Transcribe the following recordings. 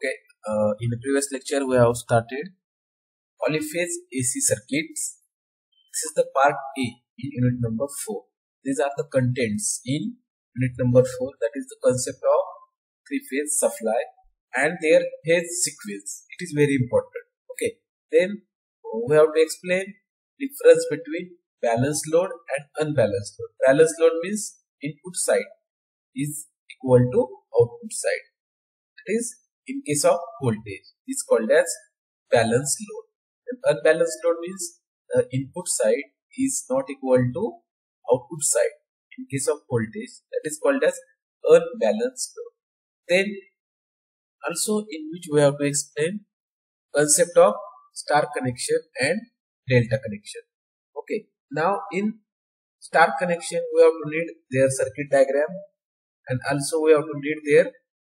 Okay, in the previous lecture we have started polyphase AC circuits. This is the part A in unit number 4. These are the contents in unit number 4, that is the concept of three-phase supply and their phase sequence. It is very important. Okay, then we have to explain difference between balanced load and unbalanced load. Balanced load means input side is equal to output side. That is, in case of voltage, is called as balanced load. And unbalanced load means the input side is not equal to output side. In case of voltage, that is called as unbalanced load. Then also in which we have to explain concept of star connection and delta connection. Okay, now in star connection we have to need their circuit diagram, and also we have to need their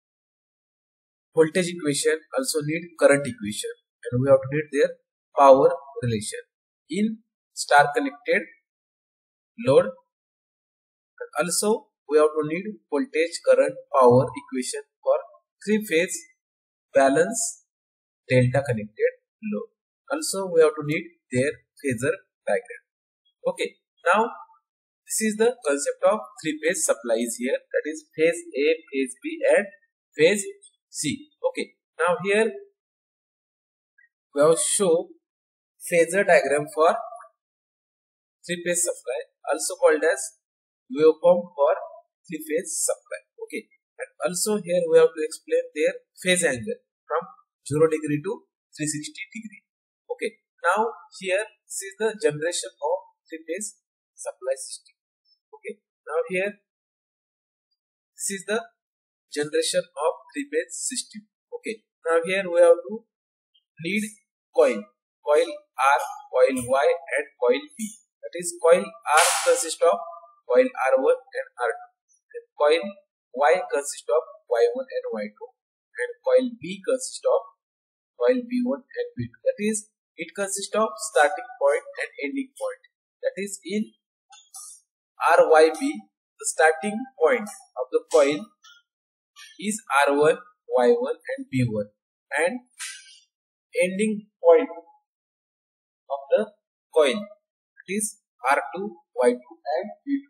voltage equation, also need current equation, and we have to need their power relation. In star connected load, and also we have to need voltage, current, power equation for three-phase balance delta connected load. Also we have to need their phasor diagram. Okay, now this is the concept of three-phase supplies here, that is phase A, phase B and phase C. Okay, now here we have show phasor diagram for three-phase supply, also called as waveform for three-phase supply. Okay, and also here we have to explain their phase angle from 0 degree to 360 degree. Okay, now here this is the generation of three-phase supply system. Okay, now here this is the generation of three-phase system. Okay, now here we have to need coil R, coil Y and coil B. That is, coil R consists of coil R1 and R2, and coil Y consists of Y1 and Y2, and coil B consists of coil B1 and B2. That is, it consists of starting point and ending point. That is, in RYB, the starting point of the coil is R1, Y1 and B1, and ending point of the coil, that is R2, Y2 and B2.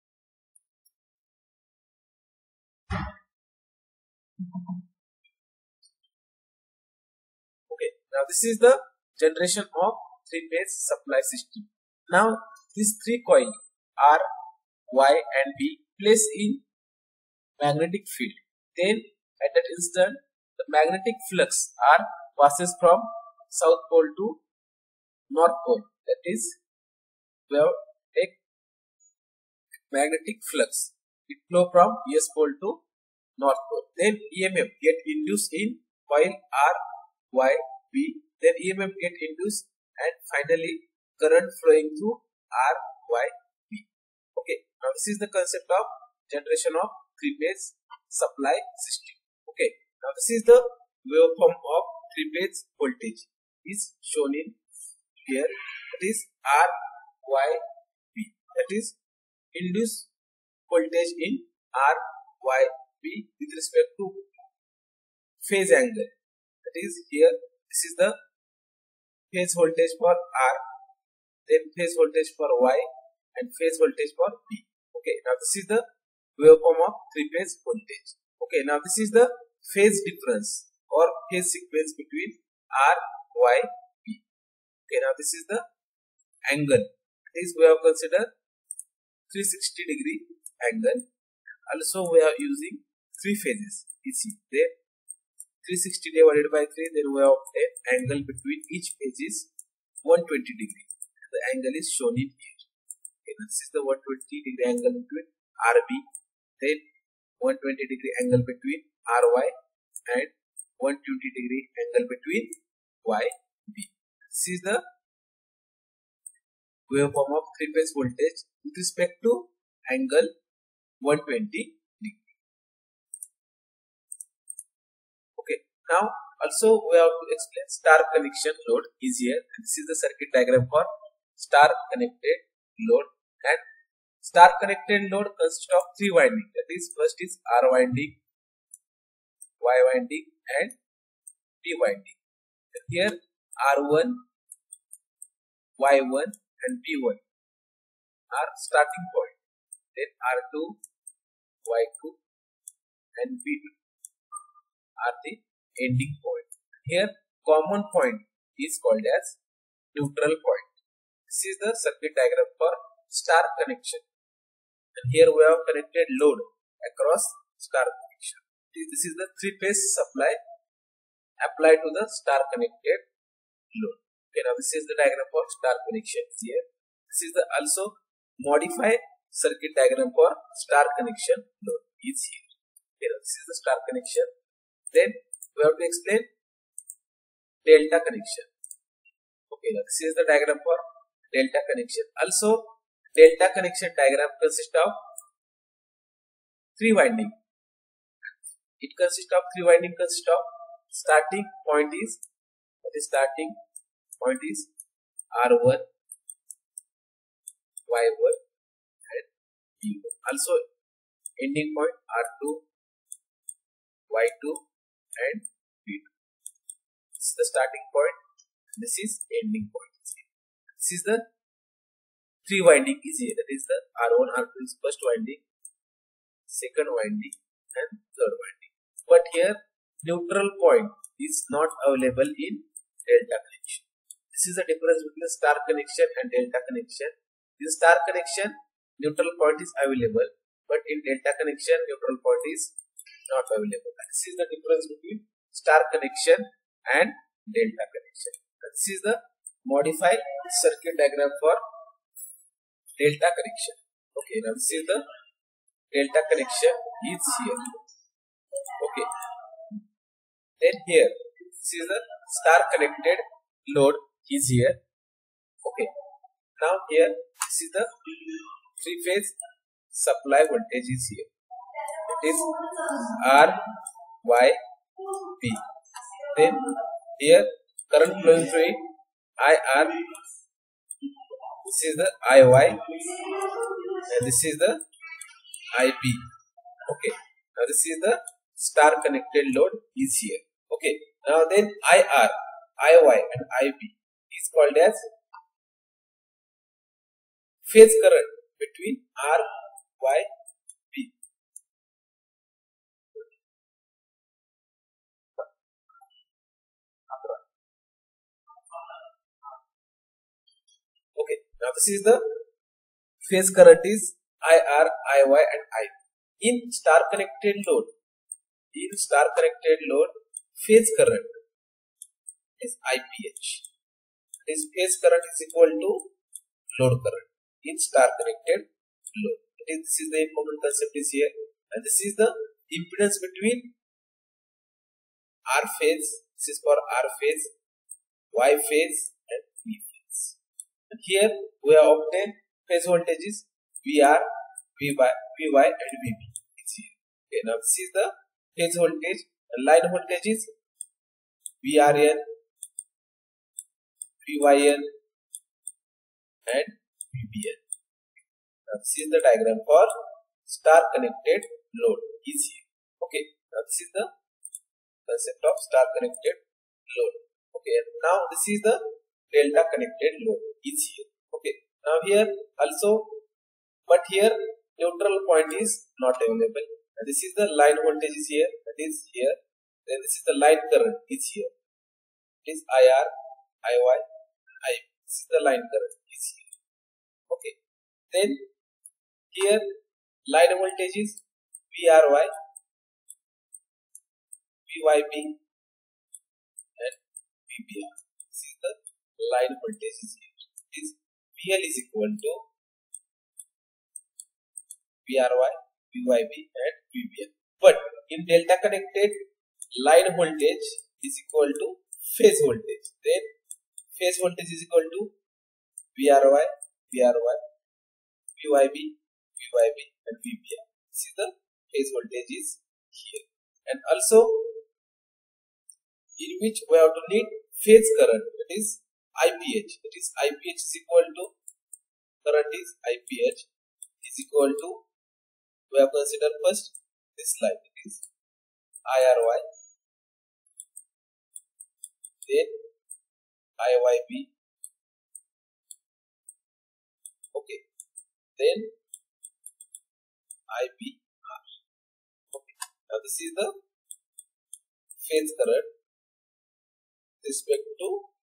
Okay, now this is the generation of three-phase supply system. Now these three coils R, Y and B placed in magnetic field. Then at that instant the magnetic flux R passes from south pole to north pole. That is, we have take magnetic flux. It flow from S pole to north pole. Then EMF get induced in coil R, Y, B. Then EMF get induced and finally current flowing through R, Y, B. Okay, now this is the concept of generation of three-phase supply system. Okay, now this is the waveform of three-phase voltage is shown in here. That is R, Y, B. That is induced voltage in R, Y, B with respect to phase angle. That is, here this is the phase voltage for R, then phase voltage for Y and phase voltage for B. Okay, now this is the waveform of three-phase voltage. Okay, now this is the phase difference or phase sequence between R, Y, B. Okay, now this is the angle. This we have considered 360 degree angle. Also we are using three phases. AC. Then 360 divided by 3. Then we have an angle between each phase is 120 degree. The angle is shown in here. Okay, this is the 120 degree angle between RB. Then 120 degree angle between RY and 120 degree angle between YB. This is the waveform of three-phase voltage with respect to angle 120 degree. Okay, now also we have to explain star connection load is here. This is the circuit diagram for star connected load, and star connected load consists of three windings. That is, first is R winding, Y winding and P winding. And here R1, Y1 and P1 are starting point. Then R2, Y2 and P2 are the ending point. Here common point is called as neutral point. This is the circuit diagram for star connection. And here we have connected load across star connection. This is the three-phase supply applied to the star connected load. Okay, now this is the diagram for star connection here. This is the also modify circuit diagram for star connection load is here. Okay, now this is the star connection. Then we have to explain delta connection. Okay, now this is the diagram for delta connection. Also, delta connection diagram consists of three winding. It consists of three winding. Consists of starting point is R1, Y1 and P1. Also, ending point R2, Y2 and P2. This is the starting point. This is ending point. This is the three winding is here. That is the R1, R2 is first winding, second winding and third winding. But here neutral point is not available in delta connection. This is the difference between star connection and delta connection. In star connection, neutral point is available, but in delta connection, neutral point is not available. This is the difference between star connection and delta connection. This is the modified circuit diagram for delta connection. Okay, now this is the delta connection is here. Okay, then here this is the star connected load is here. Okay, now here this is the three-phase supply voltage is here. It is R, Y, P. Then here current flowing through it IR. This is the IY and this is the IB. Okay, now this is the star connected load is here. Okay, now then IR, IY and IB is called as phase current between R, Y, B. Okay, now this is the phase current is IR, IY and IB. In star connected load, phase current is IPH. This phase current is equal to load current in star connected load. This is the important concept is here, and this is the impedance between R phase. This is for R phase, Y phase and V phase. And here we have obtained phase voltages VR, VY and VB. It's here. Okay, now this is the phase voltage. And line voltages VRN, VYN and VBN. Now this is the diagram for star connected load is here. Okay, now this is the concept of star connected load. Okay, now this is the delta connected load is here. Okay, now here also, but here neutral point is not available. And this is the line voltage is here, that is here. Then this is the line current is here. It is IR, IY, IB. This is the line current is here. Okay. Then here line voltage is VRY, VYB and VBR. This is the line voltage is here. It is VL is equal to VRY, VYB and VBR. But in delta connected, line voltage is equal to phase voltage. Then phase voltage is equal to VRY, VRY, VYB, VYB and VBR. This is the phase voltage is here. And also in which we have to need phase current, that is IPH. That is IPH is equal to current is IPH is equal to, we have considered first this line, it is IRY then IYB, okay, then IBR. Okay, now this is the phase current with respect to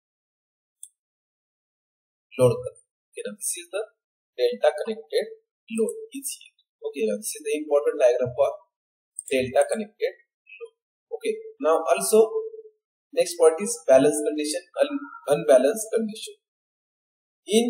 load current. Okay, now this is the delta connected load is here. Okay, now this is the important diagram for delta connected load. Okay, now also next point is balance condition and unbalanced condition. In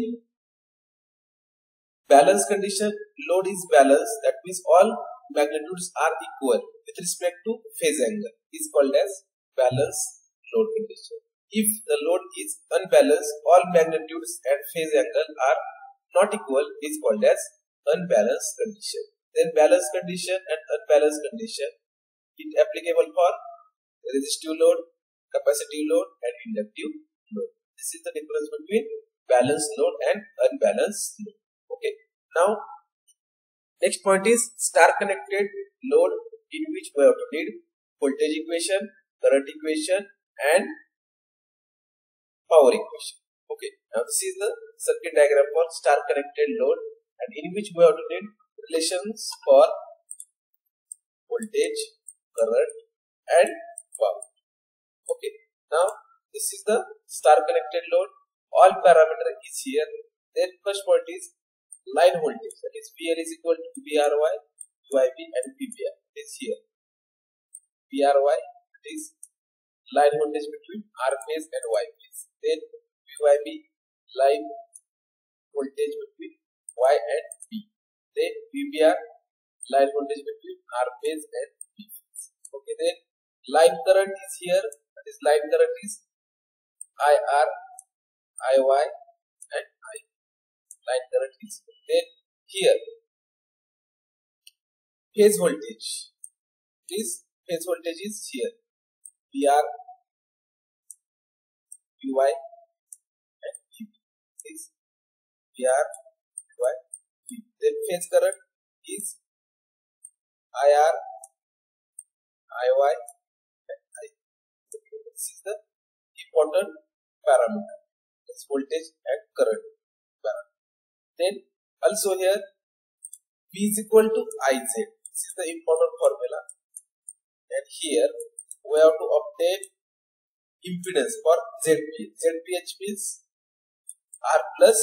balance condition, load is balanced, that means all magnitudes are equal with respect to phase angle, is called as balanced load condition. If the load is unbalanced, all magnitudes and phase angle are not equal, is called as unbalanced condition. Then balanced condition and unbalanced condition is applicable for resistive load, capacitive load and inductive load. This is the difference between balanced load and unbalanced load. Okay. Now next point is star connected load, in which we have to need voltage equation, current equation and power equation. Okay. Now this is the circuit diagram for star connected load, and in which we have to need relations for voltage, current and power. Okay. Now this is the star connected load. All parameter is here. Then first point is line voltage, that is VL is equal to VRY, VYB and VBR. It is here. VRY, that is line voltage between R phase and Y phase. Then VYB, line voltage between Y and B. Then VBR, line voltage between R phase and B phase. Okay, then line current is here, that is line current is IR, IY and I. Line current is here. Then here phase voltage is here, VR, VY and VB. Is VR, VY, VB. Then phase current is IR, IY and I. This is the important parameter. It's voltage and current parameter. Then also here V is equal to IZ. This is the important formula. And here we have to obtain impedance for ZPH. ZPH means R plus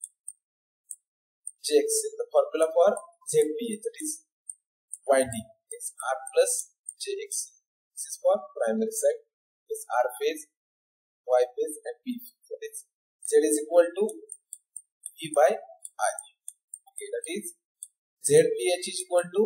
JX. The formula for ZPH, that is winding, is R plus JX. This is for primary side. This R phase, Y phase and B phase. That is Z is equal to V by I. Okay, that is ZPH is equal to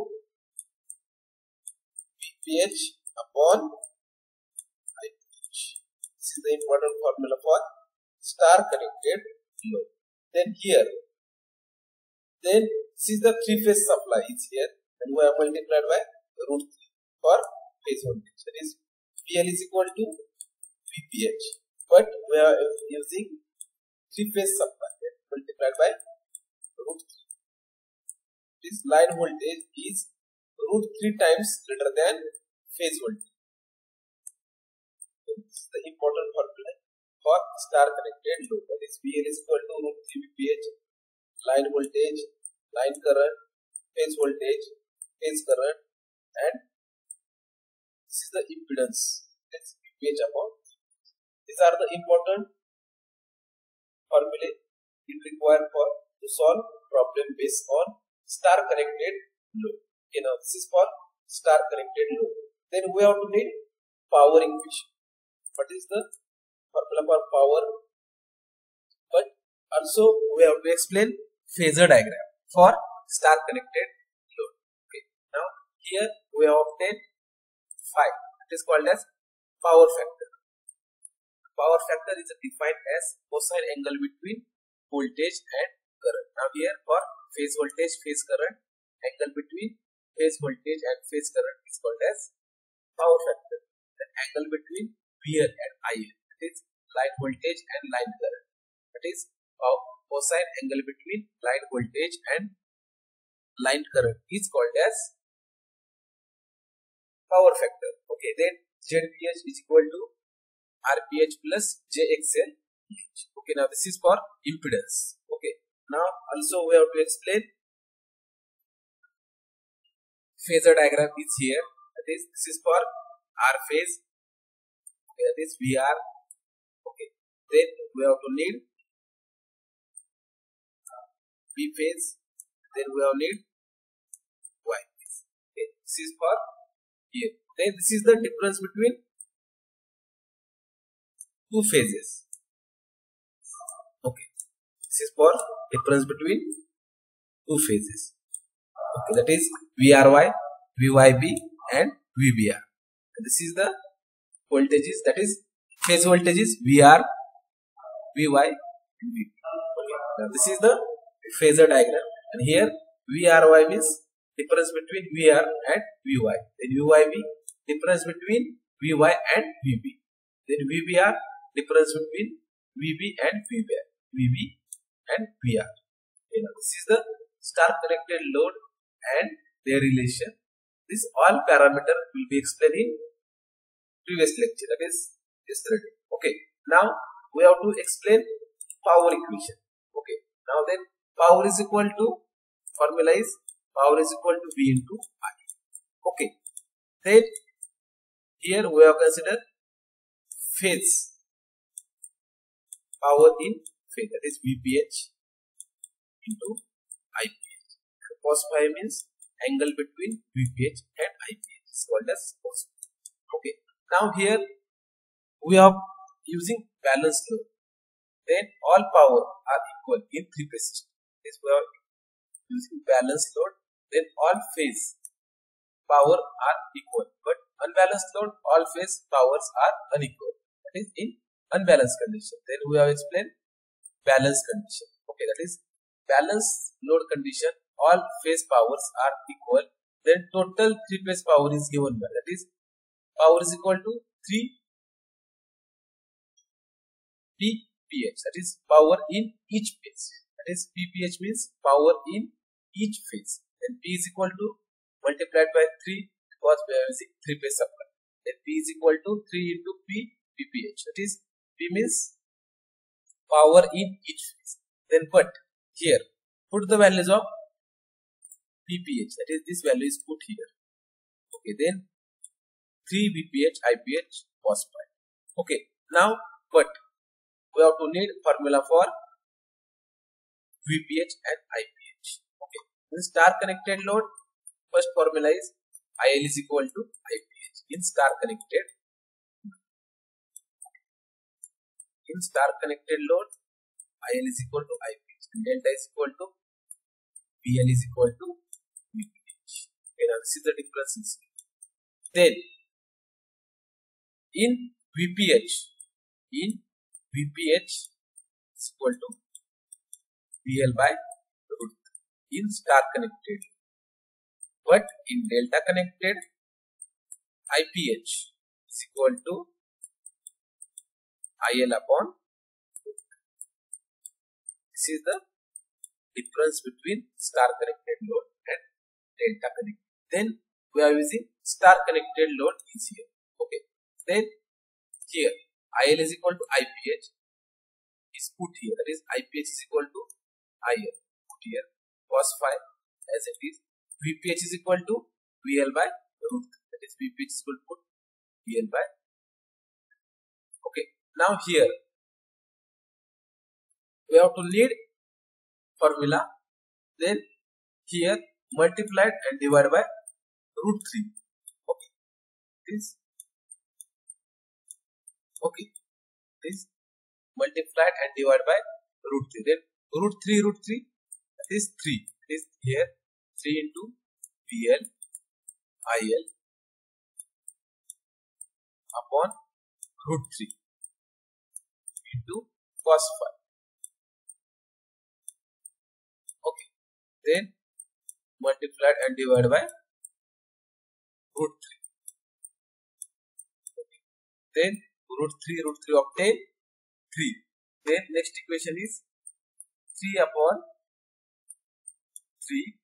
VPH upon IPH. This is the important formula for star connected load. Then here, then this is the three phase supply is here, and we have multiplied by root 3 for phase voltage. That is VL is equal to VPH, but we are using three phase supply multiplied by root 3. This line voltage is root 3 times greater than phase voltage. This is the important formula for star connected load. That is VL is equal to root 3 VPH, line voltage, line current, phase voltage, phase current, and this is the impedance. That's VPH upon. These are the important formulae it required for to solve problem based on star connected load. Okay, now this is for star connected load. Then we have to need power equation. What is the formula for power? But also we have to explain phasor diagram for star connected load. Okay, now here we have obtained phi. It is called as power factor. Power factor is defined as cosine angle between voltage and current. Now here for phase voltage, phase current, angle between phase voltage and phase current is called as power factor. The angle between VR and IL, that is line voltage and line current. That is cosine angle between line voltage and line current is called as power factor. Okay, then ZPH is equal to RPH plus JXL. Okay, now this is for impedance. Okay, now also we have to explain phasor diagram is here. That is, this is for R phase. Okay, that is VR. Okay, then we have to need B phase. Then we have need Y phase. Okay, this is for here. Then this is the difference between two phases. Okay, this is for difference between two phases. Okay, that is VRY, VYB and VBR. And this is the voltages, that is phase voltages VR, VY and VB. Okay, now this is the phasor diagram, and here VRY means difference between VR and VY. Then VYB difference between VY and VB. Then VBR difference between VB and VBR. VB and VR. Okay, now this is the star connected load and their relation. This all parameter will be explained in previous lecture, that is yesterday. Okay, now we have to explain power equation. Okay, now then power is equal to, formula is power is equal to V into I. Okay, then here we have considered phase power in phase, that is VPH into IPH. Cos phi means angle between VPH and IPH is called as cos phi. Okay, now here we are using balanced load. Then all power are equal in three phase. This we are using balanced load. Then all phase power are equal, but unbalanced load, all phase powers are unequal. That is in unbalanced condition. Then we have explained balanced condition. Okay, that is balanced load condition, all phase powers are equal. Then total three phase power is given by, that is power is equal to 3 PPH, that is power in each phase. That is PPH means power in each phase. Then P is equal to multiplied by 3 because we are using three phase supply. Then P is equal to 3 into PPH. That is P means power in each phase. Then but here put the values of PPH, that is this value is put here. Okay, then 3 VPH IPH cos phi. Okay, now but we have to need formula for VPH and IPH. Okay, in star connected load, first formula is IL is equal to IPH. In star connected load, IL is equal to IPH and delta is equal to PL is equal to VPH. Okay, now this is the difference. Then in VPH is equal to PL by root in star connected, but in delta connected IPH is equal to IL upon root. This is the difference between star connected load and delta connected. Then we are using star connected load is here. Okay, then here IL is equal to IPH is put here, that is IPH is equal to IL put here, cos phi as it is. VPH is equal to VL by root, that is VPH is equal to VL by. Okay, now here we have to need formula, then here multiplied and divided by root 3. Okay, this multiplied and divided by root 3. Then root 3 that is 3. That is here 3 into PL IL upon root 3 into cos phi. Okay, then multiplied and divided by root 3. Okay. Then root 3 obtain 3. Then next equation is 3 upon 3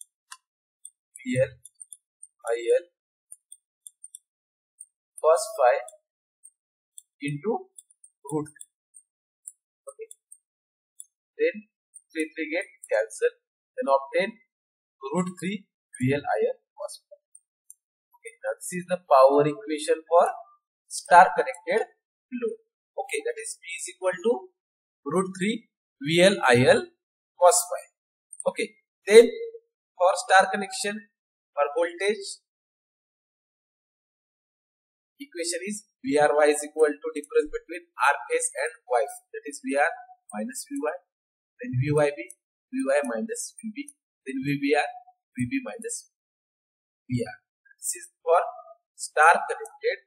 PL IL cos phi into root 3. Okay. Then 3 get cancelled. Then obtain root 3 VLIL cos phi. Okay. Now this is the power equation for star connected load. Okay. That is P is equal to root 3 VLIL cos phi. Okay. Then for star connection, for voltage, equation is VRY is equal to difference between R phase and Y phase. That is VR minus VY. Then VYB, VY minus VB. Then VBR, VB minus VR. This is for star connected.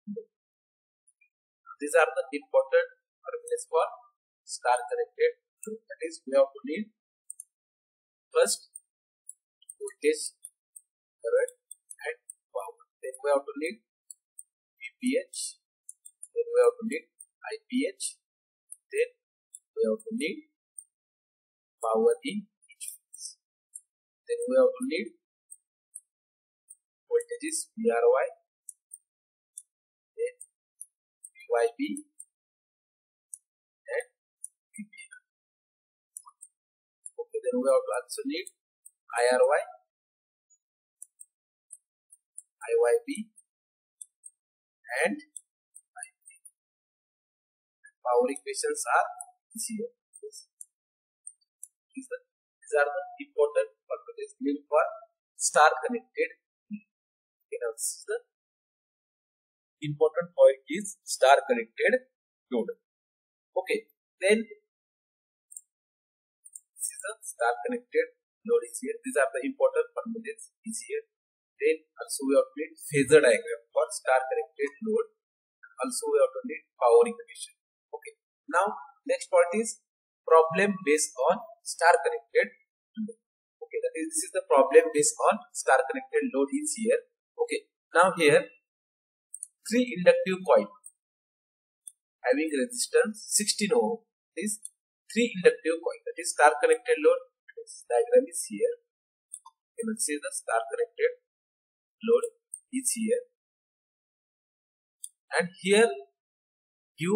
These are the important formulas for star connected. That is, we have to need first voltage, current and power. Then we have to need VPH. Then we have to need IPH. Then we have to need power in each phase. Then we have to need voltages VRY, then VYB and VBR. Okay, then we have to also need IRY, IYB and IB. Power equations are here. These are the important formulas needed for star connected. Okay, now this is the important point is star connected load. Okay, then this is the star connected load is here. These are the important formulas is here. Then also we have to need phasor diagram for star connected load. Also we have to need power equation. Okay, now next part is problem based on star connected load. Okay, that is, this is the problem based on star connected load is here. Okay, now here 3 inductive coil having resistance 16 ohm is 3 inductive coil, that is star connected load. This diagram is here. You can see the star connected load is here, and here you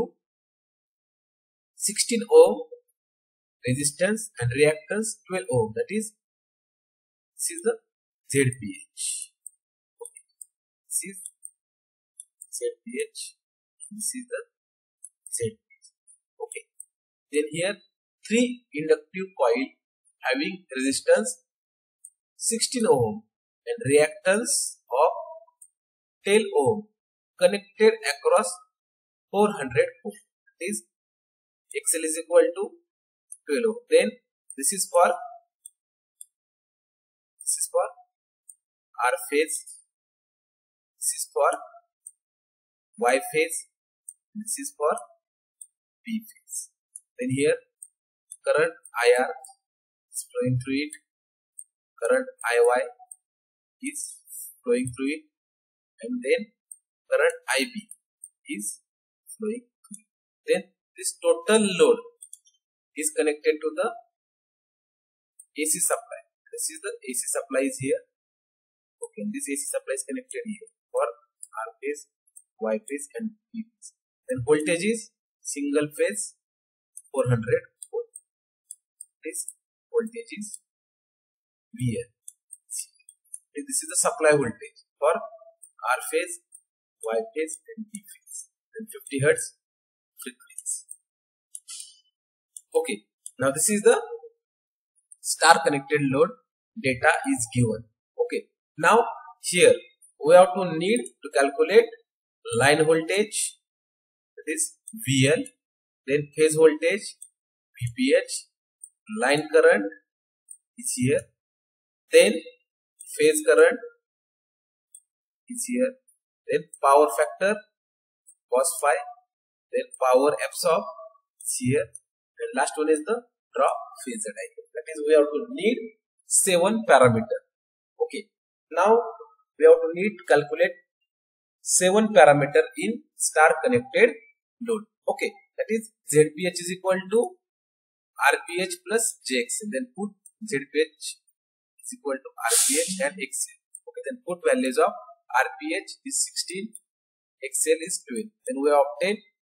16 ohm resistance and reactance 12 ohm, that is this is the ZPH. Okay. This is ZPH, this is the ZPH. Okay, then here 3 inductive coil having resistance 16 ohm and reactance of 10 ohm connected across 400 ohm. That is XL is equal to 12 ohm. Then this is for R phase, this is for Y phase, this is for B phase. Then here current IR is flowing through it, current IY is flowing through it, and then current IB is flowing through it. Then this total load is connected to the AC supply. This is the AC supply is here. Okay, this AC supply is connected here for R phase, Y phase and B phase. Then voltage is single phase 400 volt. This voltage is VL. This is the supply voltage for R phase, Y phase and B phase. Then 50 Hz frequency. Okay, now this is the star connected load data is given. Okay, now here we have to need to calculate line voltage, that is VL, then phase voltage VPH, line current is here, then phase current is here, then power factor cos phi, then power absorb is here, and last one is the draw phasor diagram. That is, we have to need 7 parameter. Okay, now we have to need to calculate 7 parameter in star connected load. Okay, that is ZPH is equal to RPH plus JXL. Then put ZPH is equal to RPH and XL. Okay, then put values of RPH is 16, XL is 12. Then we obtain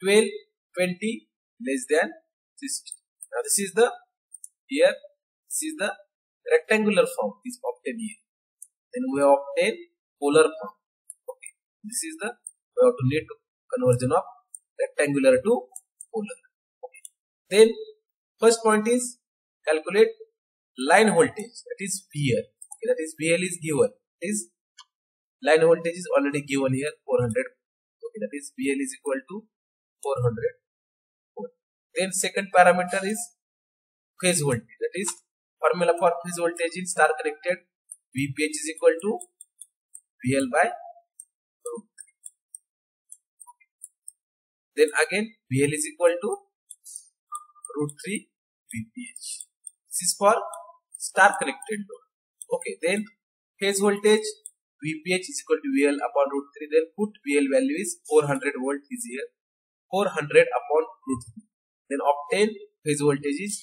12, 20 less than 60. Now this is the here. This is the rectangular form is obtained here. Then we obtain polar form. Okay, this is the we have to need conversion of rectangular to polar. Okay. Then first point is calculate line voltage, that is VL. Okay, that is VL is given. Is line voltage is already given here 400. Okay, that is VL is equal to 400. Then second parameter is phase voltage, that is formula for phase voltage in star connected VPH is equal to VL by root 3. Then again VL is equal to root 3 VPH. This is for star connected load. Okay, then phase voltage VPH is equal to VL upon root 3. Then put VL value is 400 volt is here. 400 upon root 3. Then obtain phase voltage is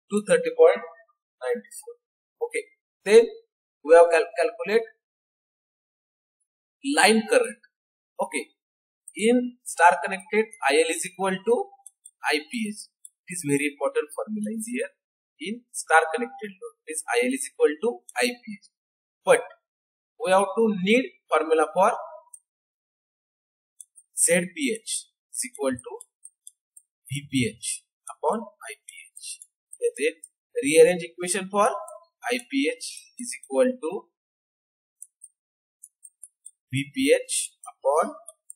230.94. Okay. Then we have calculate line current. Okay. In star connected IL is equal to IPH. It is very important formula is here. In star connected load, this IL is equal to IPH. But we have to need formula for ZPH is equal to VPH upon IPH. Then rearrange equation for IPH is equal to VPH upon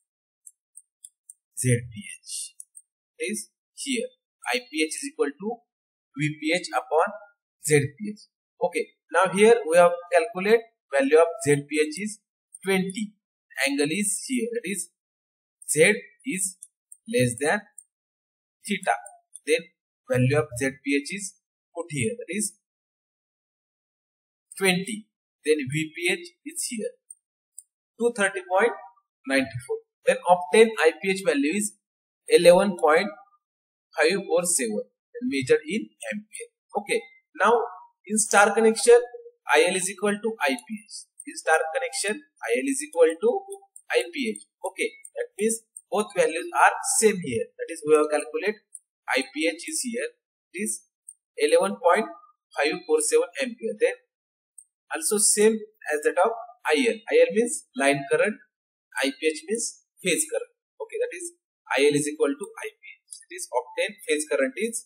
ZPH. It is here. IPH is equal to VPH upon ZPH. Okay. Now here we have calculate value of ZPH is 20. Angle is here. That is Z is less than theta. Then value of ZPH is put here. That is 20. Then VPH is here. 230.94. Then obtain IPH value is 11.547 and measured in ampere. Okay. Now in star connection IL is equal to IPH. In star connection IL is equal to IPH. Okay. That means both values are same here. That is we have calculate IPH is here. It is 11.547 ampere. Then also same as that of IL. IL means line current. IPH means phase current. Okay, that is IL is equal to IPH. It is obtained phase current is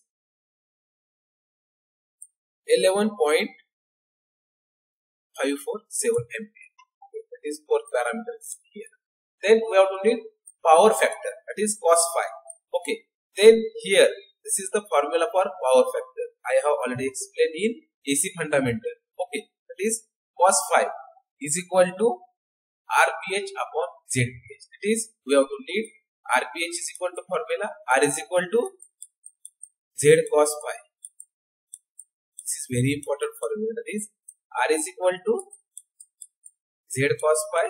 11.547 ampere. Okay, that is fourth parameters here. Then we have to need power factor, that is cos phi. Okay, then here this is the formula for power factor. I have already explained in AC fundamental. Okay, that is cos phi is equal to RPH upon ZPH. It is we have to need RPH is equal to formula R is equal to Z cos phi. This is very important formula. That is R is equal to Z cos phi.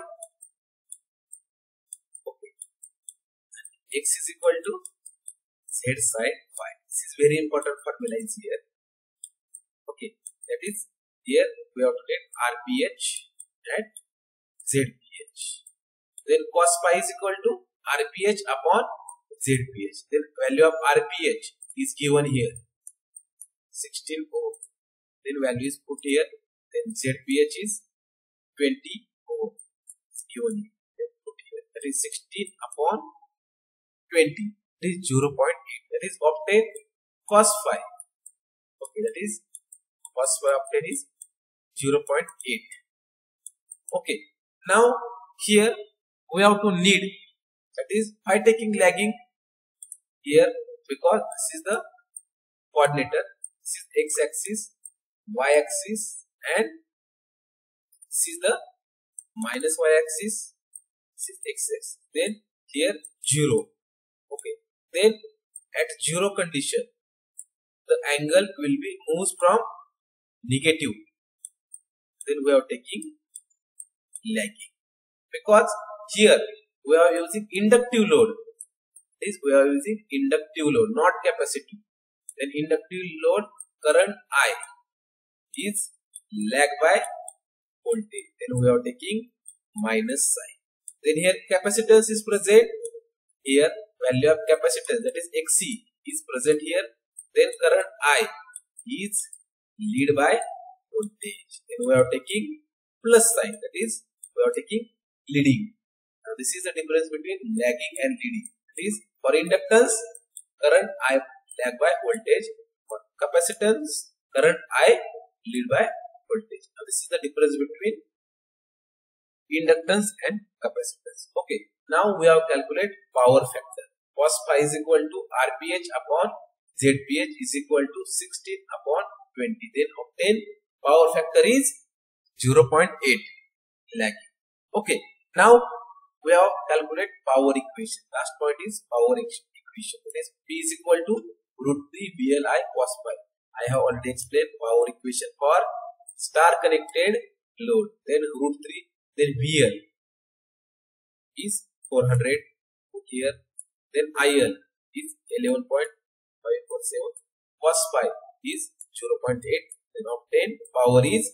Okay. X is equal to Z sin phi. This is very important formula is here. Okay. That is here we have to get RPH and ZPH. Then cos phi is equal to RPH upon ZPH. Then value of RPH is given here 16 ohm. Then value is put here. Then ZPH is 20 ohm. It's given here. Then put here. That is 16 upon 20. That is 0.8. That is obtained cos phi. Okay, that is cos phi obtained is 0.8. Okay. Now here we have to need, that is by taking lagging here, because this is the coordinator, this is x axis, y axis, and this is the minus y axis, this is x axis. Then here 0. Okay. Then at 0 condition the angle will be moves from negative. Then we are taking lagging, because here we are using inductive load. This we are using inductive load, not capacitive. Then inductive load current I is lag by voltage. Then we are taking minus sign. Then here capacitance is present. Here value of capacitance, that is Xc, is present here. Then current I is lead by voltage. Then we are taking plus sign, that is we are taking leading. Now this is the difference between lagging and leading. That is for inductance, current I lag by voltage. For capacitance, current I lead by voltage. Now this is the difference between inductance and capacitance. Okay. Now we have calculate power factor. Cos phi is equal to RPH upon ZPH is equal to 16 upon 20. Then obtain power factor is 0.8 lagging. Okay. Now we have calculate power equation. Last point is power equation. That is P is equal to root 3 VLI cos phi. I have already explained power equation for star connected load. Then root 3. Then VL is 400 here. Then IL is 11.547. Cos phi is 0.8. Then obtain power is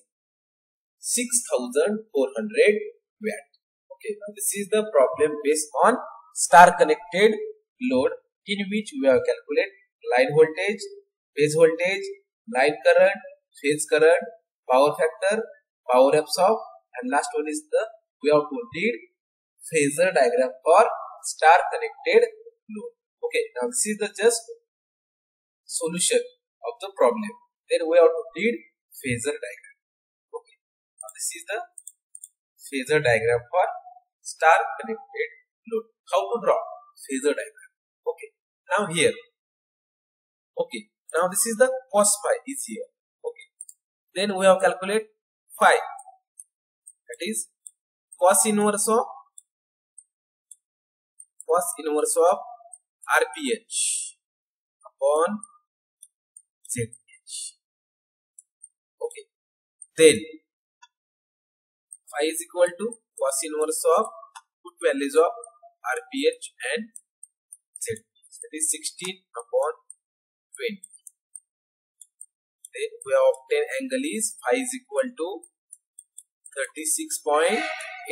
6400 watt. Okay, now this is the problem based on star connected load, in which we have calculate line voltage, phase voltage, line current, phase current, power factor, power absorbed, and last one is the we have to read phasor diagram for star connected load. Okay, now this is the just solution of the problem. Then we have to read phasor diagram. Okay, now this is the phasor diagram for star connected load. How to draw phasor diagram? Okay, now here. Okay, now this is the cos phi is here. Okay, then we have calculate phi, that is cos inverse of RPH upon ZPH. Okay, then phi is equal to cos inverse of put values of RPH and ZPH, that is 16 upon 20. Then we have obtained angle is phi is equal to 36.86.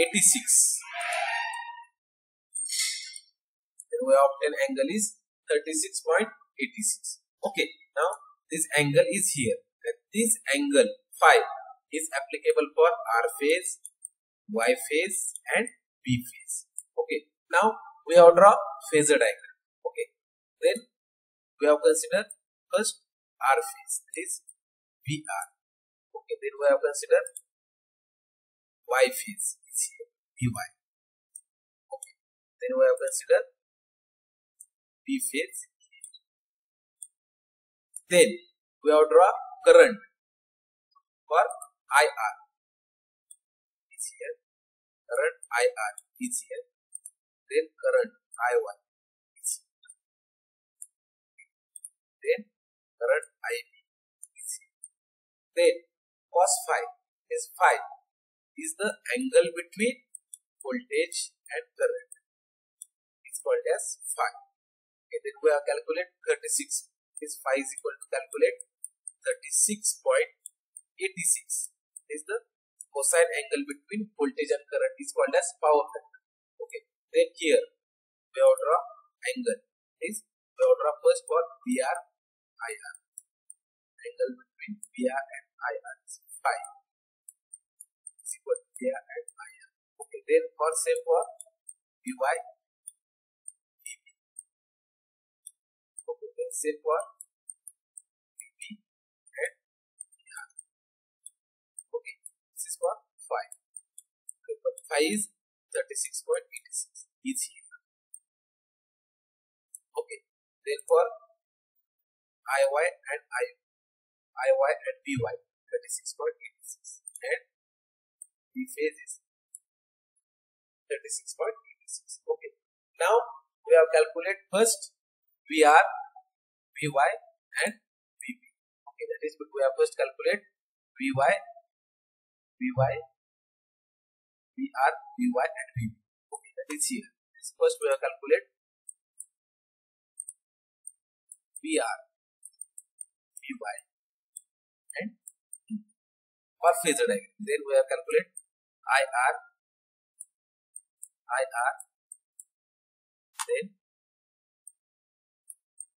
Then we have obtained angle is 36.86. Okay, now this angle is here. And this angle phi is applicable for R phase, Y phase and B phase. Okay, now we have draw phasor diagram. Okay, then we have considered first R phase, that is VR. Okay, then we have considered Y phase is here, VY. Okay, then we have considered B phase here. Then we have draw current for IR is here, current IR is here, then current IY is here, then current IB is here. Then cos phi is the angle between voltage and current. It's called as phi. Okay, then we have calculate 36. Is phi is equal to calculate 36.86 is the cosine angle between voltage and current, is called as power factor. Okay, then here we have draw angle is we have draw first for VR IR. Angle between VR and IR is phi is equal to VR and IR. Okay, then for say for VY VB. Okay, then say for VB and VR. Okay, this is for phi. Okay, but phi is 36.86 is here. Okay, then for IY and IY and VY 36.86 and B phase is 36.86. Okay, now we have calculate first VR, VY and VB. Okay, that is we have first calculate VY, VR, VY and VB. Okay, that is here. This first we have calculate VR, VY and for phasor diagram. Then we have calculate IR, then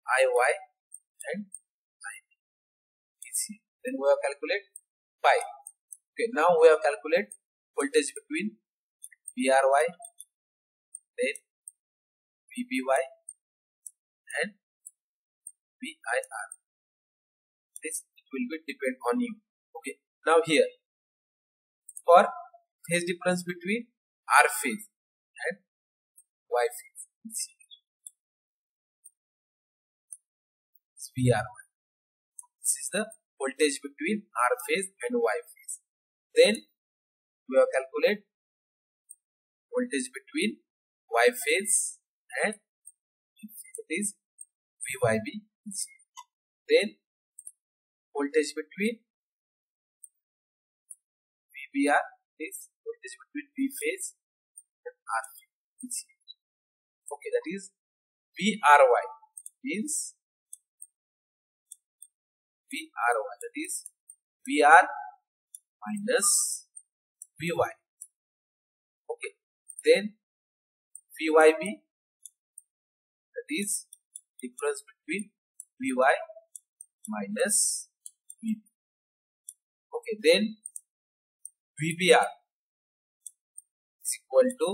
IY and IB is here. Then we have calculate pi. Okay, now we have calculate voltage between VRY, then VBY and VIR. This will be depend on you. Okay, now here for phase difference between R phase and Y phase is here. It's VRY. This is the voltage between R phase and Y phase. Then we will calculate voltage between Y phase and V phase. That is VYB is here. Then voltage between VBR is voltage between V phase and R phase is here. Okay, that is VRY means VRY, that is VR minus VY. Okay, then VYB, that is difference between VY minus VB. Okay, then VBR is equal to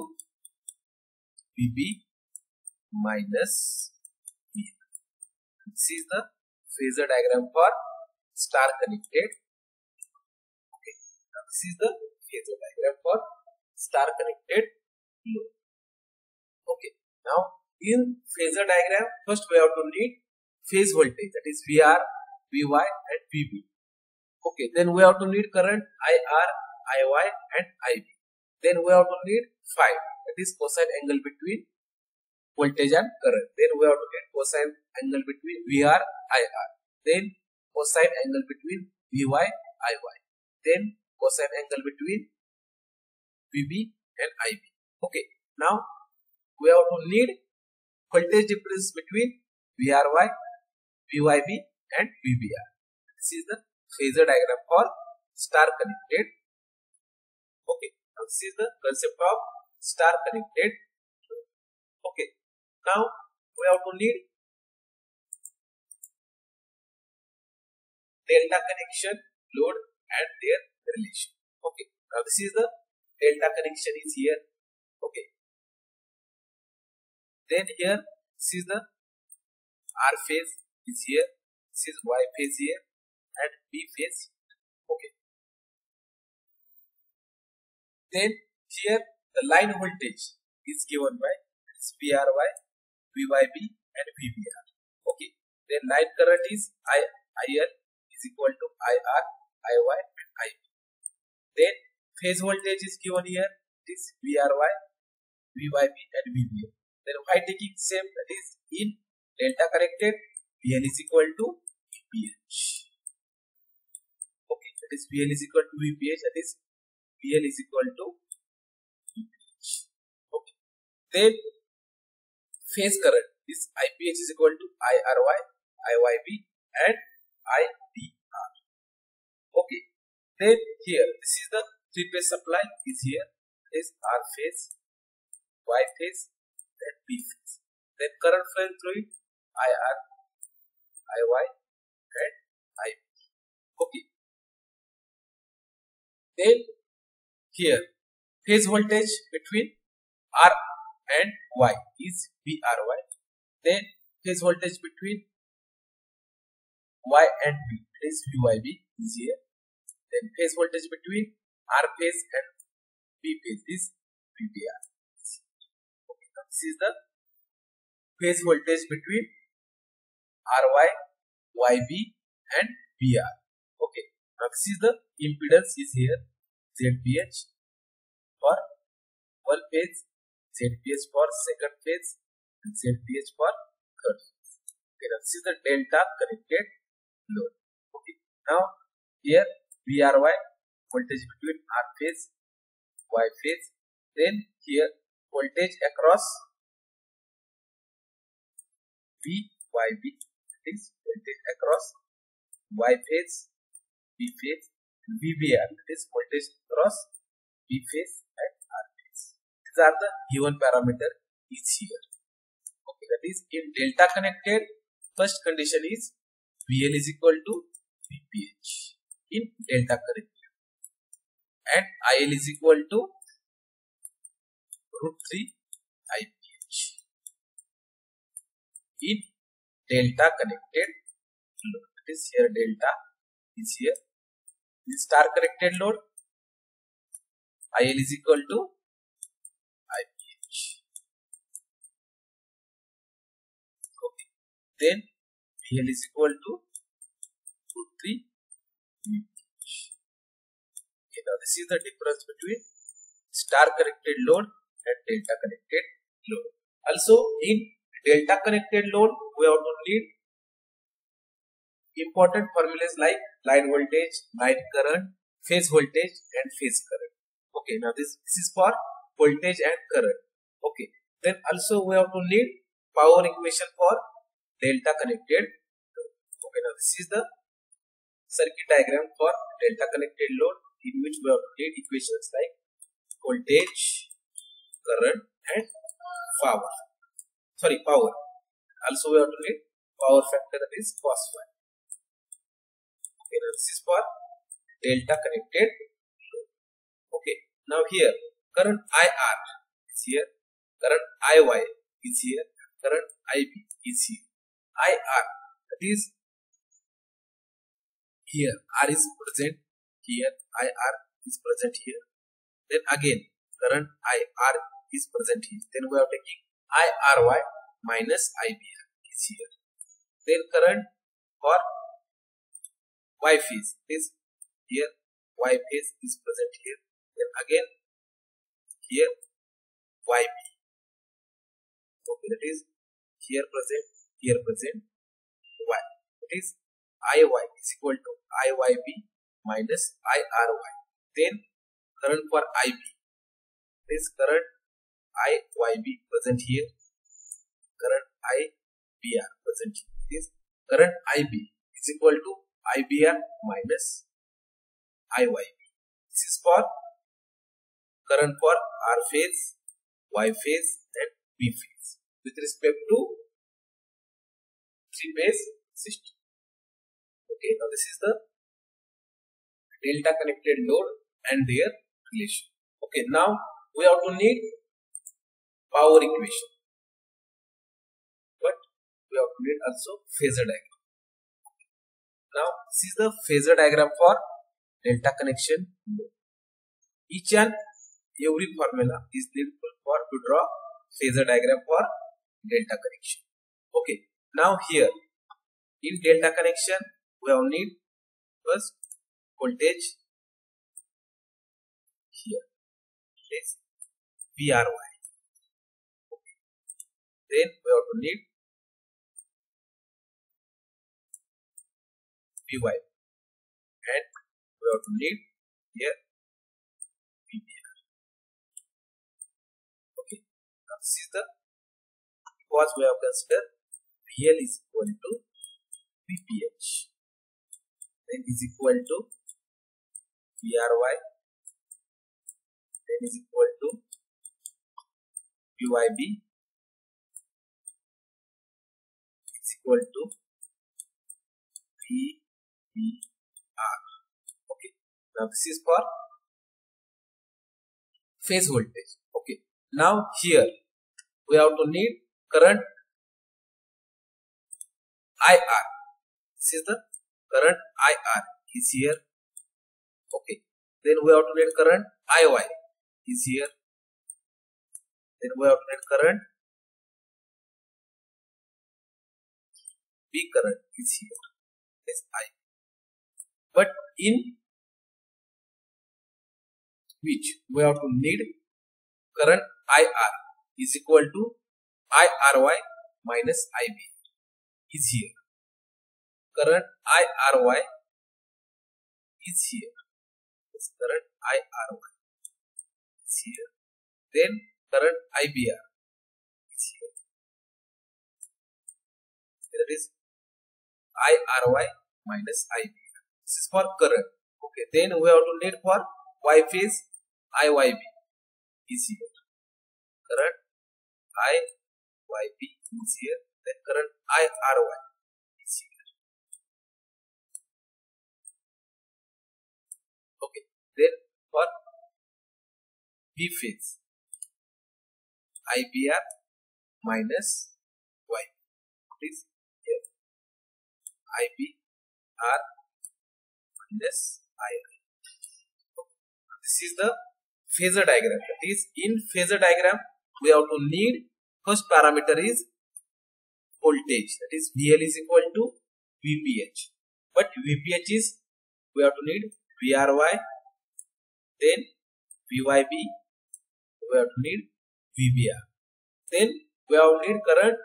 VB minus VR. This is the phasor diagram for star connected. Okay, now this is the phasor diagram for star connected load. Okay, now in phasor diagram, first we have to need phase voltage, that is VR, VY and VB. Okay, then we have to need current IR, IY and IB. Then we have to need phi, that is cosine angle between voltage and current. Then we have to get cosine angle between VR, IR. Then cosine angle between VY, IY. Then cosine angle between VB and IB. Okay, now we have to need voltage difference between VRY, VYB and VBR. This is the phasor diagram for star connected. Okay, now this is the concept of star connected. Okay, now we have to need delta connection, load and their relation. Okay, now this is the delta connection is here. Okay, then here this is the R phase is here, this is Y phase here and B phase. Okay, then here the line voltage is given by VRY, VYB and VBR. Okay, then line current is IL is equal to IR, IY and IB. Then phase voltage is given here, it is VRY, VYB and VBR. Then why taking same, that is in delta connected, VL is equal to VPH. Okay, that is VL is equal to VPH, that is VL is equal to VPH. Okay, then phase current is IPH is equal to IRY, IYB and IDR. Okay, then here this is the three phase supply is here, is R phase, Y phase and B phase. Then current flowing through it IR, IY and IB. Okay, then here phase voltage between R and Y is VRY. Then phase voltage between Y and B is VYB is here. Then phase voltage between R phase and B phase is VBR. Okay, now this is the phase voltage between RY, YB and VR. Okay, now this is the impedance is here, ZPH for one phase, ZPH for second phase and ZPH for third phase. Okay, now this is the delta connected load. Okay, now here VRY voltage between R phase, Y phase. Then here voltage across VYB, that is voltage across Y phase, B phase and VBR, that is voltage across B phase and R phase. These are the given parameter is here. Okay, that is in delta connected First condition is VL is equal to VPH in delta connected and IL is equal to root 3 IPH in delta connected load. That is here delta is here. In star connected load, IL is equal to IPH. Okay. Then VL is equal to root 3 VPH. Okay, now this is the difference between star connected load and delta connected load. Also in delta connected load we have to need important formulas like line voltage, line current, phase voltage and phase current. Okay, now this is for voltage and current. Okay, then also we have to need power equation for delta connected load. Okay, now this is the circuit diagram for delta connected load in which we have to need equations like voltage, current and power. Also we have to need power factor, that is cos phi. Okay, now this is for delta connected load. Okay, now here current IR is here, current IY is here, current IB is here. IR, that is here R is present here, IR is present here. Then again current IR is present here. Then we are taking IRY minus IBR is here. Then current for Y phase is here, Y phase is present here. Then again here YB. Okay, that is here present Y. That is IY is equal to IYB minus IRY. Then current for IB, this current IYB present here, current IBR present here. This current IB is equal to IBR minus IYB. This is for current for R phase, Y phase and B phase with respect to three-phase system. Okay, now this is the delta connected load and their relation. Okay, now we have to need power equation, but we have to need also phasor diagram. Now this is the phasor diagram for delta connection load. Each and every formula is needful for to draw phasor diagram for delta connection. Okay, now here in delta connection we have need first voltage here is VRY. Okay. Then we have to need VY and we have to need here VBR. Okay, now this is the because we have considered VL is equal to VPH, then is equal to VRY, then is equal to VYB, is equal to VBR. Okay, now this is for phase voltage. Okay, now here we have to need current IR. This is the current IR is here. Okay, then we have to need current IY is here. Then we have to need current B current is here. This I. But in which we have to need current IR is equal to IRY minus IB is here. Current IRY is here. This current IRY is here. Then current IBR is here. That is IRY minus IBR. This is for current. Okay. Then we have to need for Y phase IYB is here. Current IYB is here. Then current IRY Then for B phase, IBR minus Y. Please here IBR minus IR. This is the phasor diagram. That is, in phasor diagram, we have to need first parameter is voltage. That is, VL is equal to VPH. But VPH is, we have to need VRY, then VYB, we have to need VBR. Then we have to need current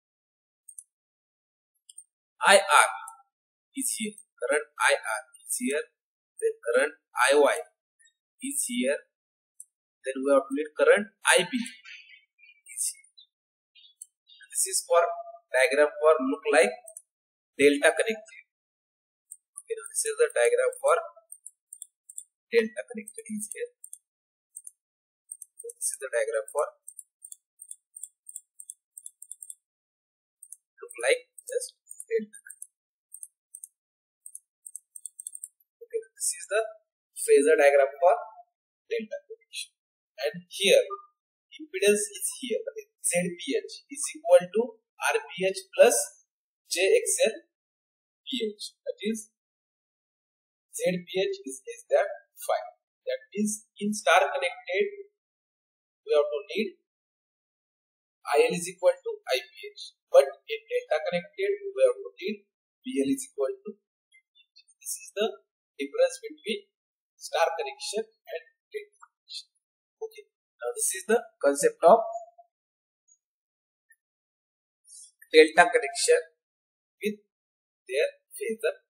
IR is here. Current IR is here. Then current IY is here. Then we have to need current IB is here. This is for diagram for look like delta connected. Okay, this is the diagram for delta connected is here. This is the diagram for look like just delta. Okay, this is the phasor diagram for delta connection. And here impedance is here. ZPH is equal to RPH plus JXL PH. That is, ZPH is less than 5. That is, in star connected, we have to need IL is equal to IPH. But in delta connected, we have to need VL is equal to VPH. This is the difference between star connection and delta connection. Okay. Now this is the concept of delta connection with their phasor